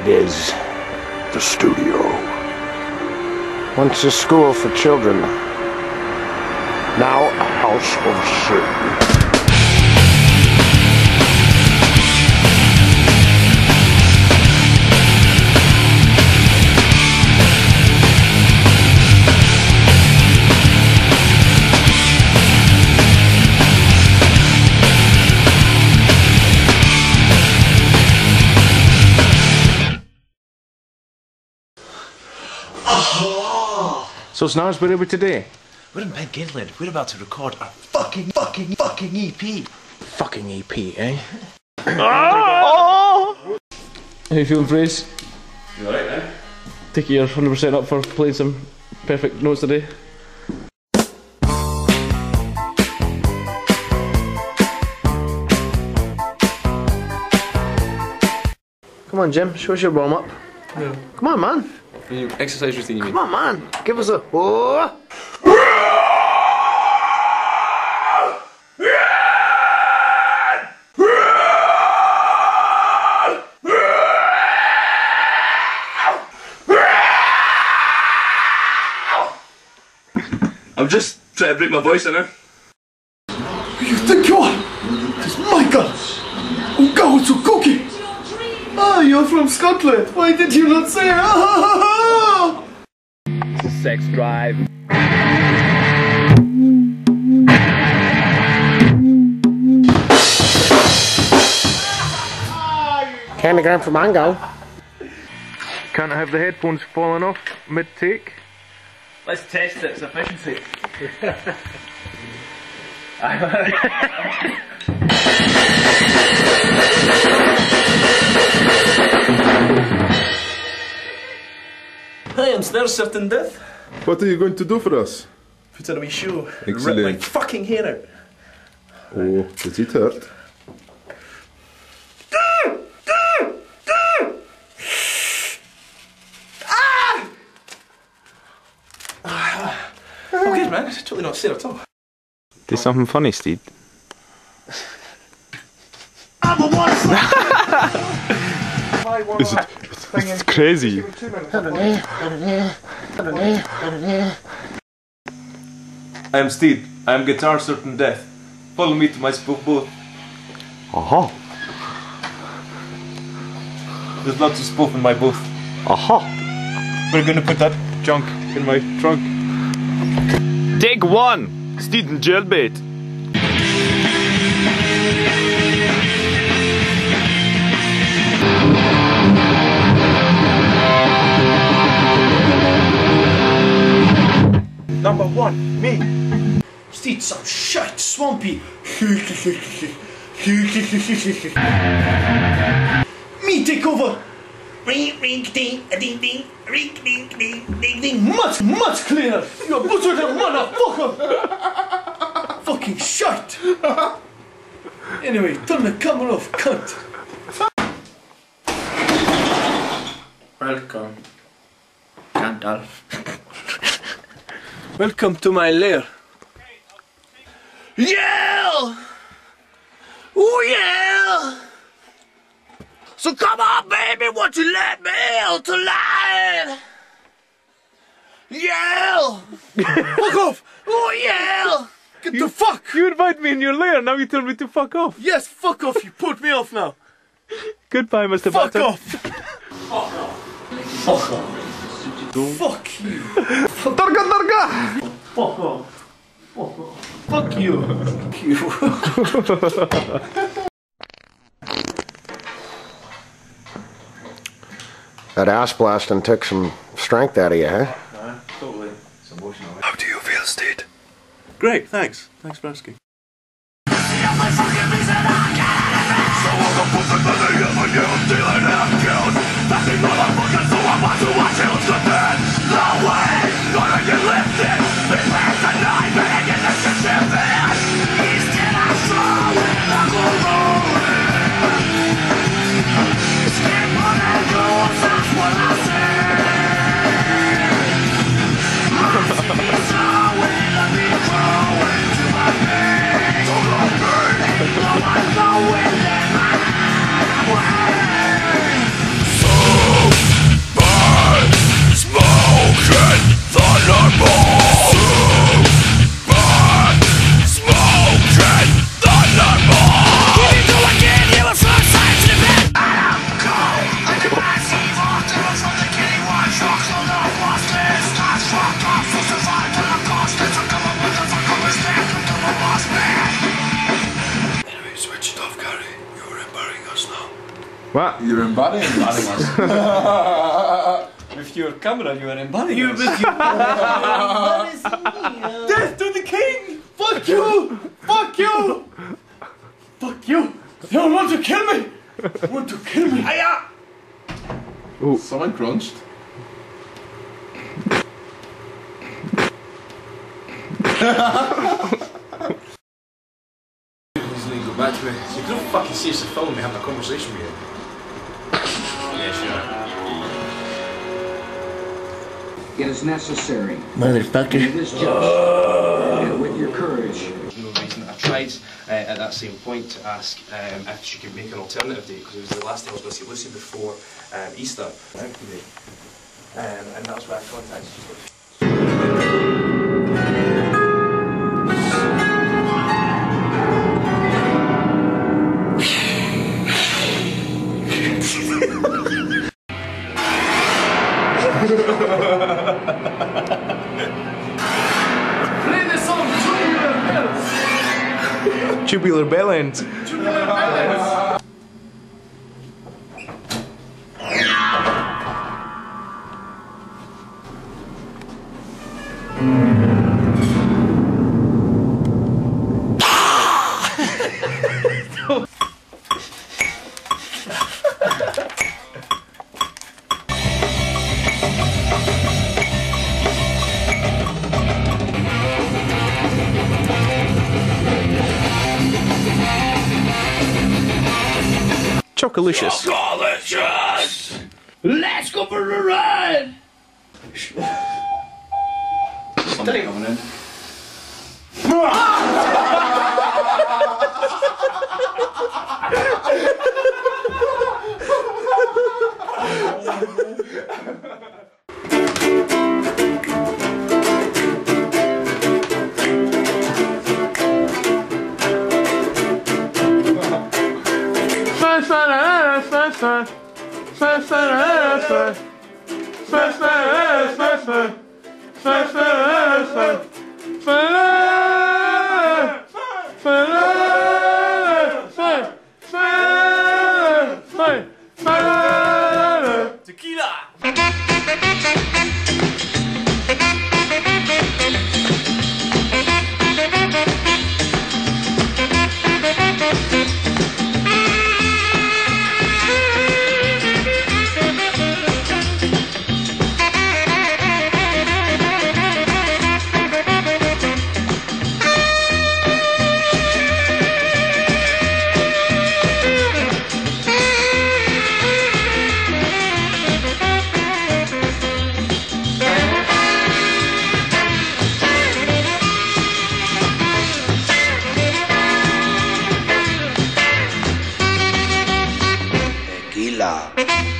It is the studio. Once a school for children, now a house of sin. So Snars, where are we today? We're in Ben Gainland. We're about to record our fucking EP. Fucking EP, eh? How you feeling, Fraze? You alright now? Take it you're 100% up for playing some perfect notes today. Come on, Jim, show us your warm up. No. Come on, man. Exercise routine, you mean? Come on, man. Give us a. Oh. I'm just trying to break my voice in now. Who you think you are? It's Michael! Oh God, it's a cookie! Ah, you're from Scotland! Why did you not say It's a sex drive. Candygram for mango. Can't I have the headphones falling off mid-take? Let's test its efficiency. Hi, I'm Snare Certain Death. What are you going to do for us? Put on a wee show. Excellent. Rip my fucking hair out. Oh, does it hurt? Oh, good man. It's totally not sad at all. Do something funny, Steve. It's crazy. I am Steed. I am Guitar Certain Death. Follow me to my spoof booth. Aha. There's lots of spoof in my booth. Aha. We're gonna put that junk in my trunk. Take one. Steed and jailbait. Number one, me. Steed, some shit, swampy. Me take over. Ring, ring, ding, a ding, ding, ring, ding, ding, ding, ding. Much cleaner. You're butchered a motherfucker. Fucking shite. Anyway, turn the camera off, cunt. Welcome, Gandalf. Welcome to my lair. Yeah! Oh yeah! So come on, baby, won't you let me out tonight? Yeah! Fuck off! Oh yeah! Get the fuck! You invite me in your lair, now you tell me to fuck off. Yes, fuck off, you put me off now. Goodbye, Mr. Fuck Butter. off! Fuck off. Fuck off. Fuck you. Darga, darga! Fuck off. Fuck off. Fuck you. Fuck you. That ass blasting took some strength out of you, huh? Totally. It's emotional. How do you feel, Steed? Great, thanks. Thanks for asking. So What? You're embodying us. With your camera, you are embodying You us. with your Death to the king! Fuck you! Fuck you! Fuck you! You don't want to kill me! You want to kill me? Hiya! Someone crunched. Go back to it. So you couldn't fucking see us a film and having a conversation with you. Yeah, sure. It is necessary. Motherfucker. With this justice and with your courage. There's no reason. I tried at that same point to ask if she could make an alternative date because it was the last day I was going to see Lucy before Easter. And that's why I contacted you. Play the song Tubular Bells! Tubular bell end. Tubular Bells! Chocolicious. Let's go for a ride! Something coming in. Tequila.